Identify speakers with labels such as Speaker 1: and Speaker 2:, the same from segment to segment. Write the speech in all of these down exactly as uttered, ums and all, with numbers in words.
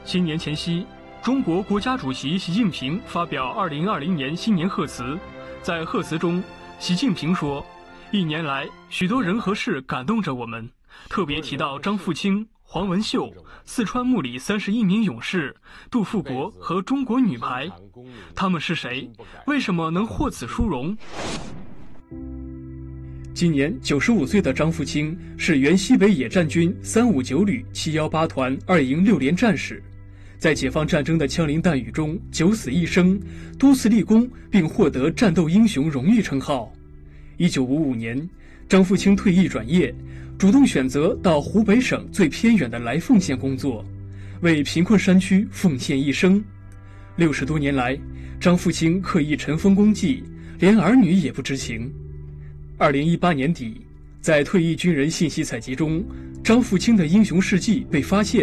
Speaker 1: 新年前夕，中国国家主席习近平发表二零二零年新年贺词。在贺词中，习近平说：“一年来，许多人和事感动着我们，特别提到张富清、黄文秀、四川木里三十一名勇士、杜富国和中国女排。他们是谁？为什么能获此殊荣？”今年九十五岁的张富清是原西北野战军三五九旅七一八团二营六连战士，在解放战争的枪林弹雨中九死一生，多次立功，并获得战斗英雄荣誉称号。一九五五年，张富清退役转业，主动选择到湖北省最偏远的来凤县工作，为贫困山区奉献一生。六十多年来，张富清刻意尘封功绩，连儿女也不知情。二零一八年底，在退役军人信息采集中，张富清的英雄事迹被发现。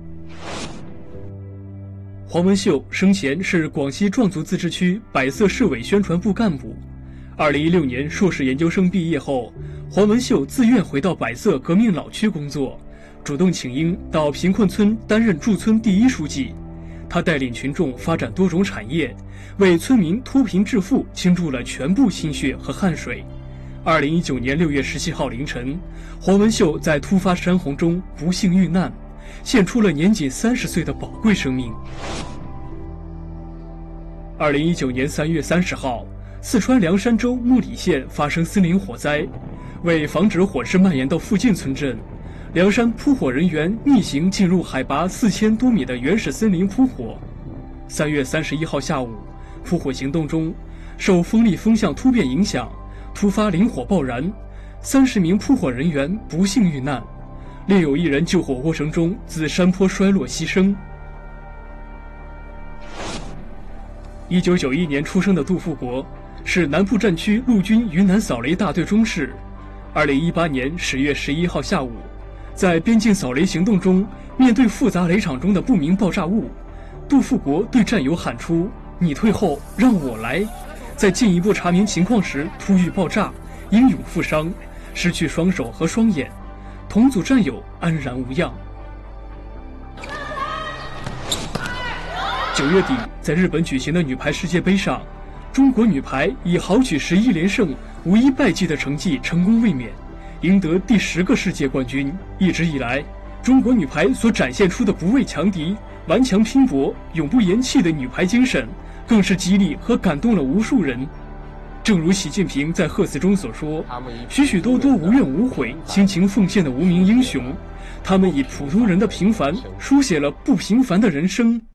Speaker 1: 黄文秀生前是广西壮族自治区百色市委宣传部干部。二零一六年硕士研究生毕业后，黄文秀自愿回到百色革命老区工作，主动请缨到贫困村担任驻村第一书记。他带领群众发展多种产业，为村民脱贫致富倾注了全部心血和汗水。二零一九年六月十七号凌晨，黄文秀在突发山洪中不幸遇难，献出了年仅三十岁的宝贵生命。二零一九年三月三十号，四川凉山州木里县发生森林火灾，为防止火势蔓延到附近村镇，凉山扑火人员逆行进入海拔四千多米的原始森林扑火。三月三十一号下午，扑火行动中，受风力风向突变影响，突发林火爆燃，三十名扑火人员不幸遇难，另有一人救火过程中自山坡摔落牺牲。一九九一年出生的杜富国是南部战区陆军云南扫雷大队中士。二零一八年十月十一号下午，在边境扫雷行动中，面对复杂雷场中的不明爆炸物，杜富国对战友喊出：“你退后，让我来！”在进一步查明情况时突遇爆炸，英勇负伤，失去双手和双眼，同组战友安然无恙。九月底，在日本举行的女排世界杯上，中国女排以豪举十一连胜、无一败绩的成绩成功卫冕，赢得第十个世界冠军。一直以来，中国女排所展现出的不畏强敌、顽强拼搏、永不言弃的女排精神，更是激励和感动了无数人。正如习近平在贺词中所说，许许多多无怨无悔、倾情奉献的无名英雄，他们以普通人的平凡书写了不平凡的人生。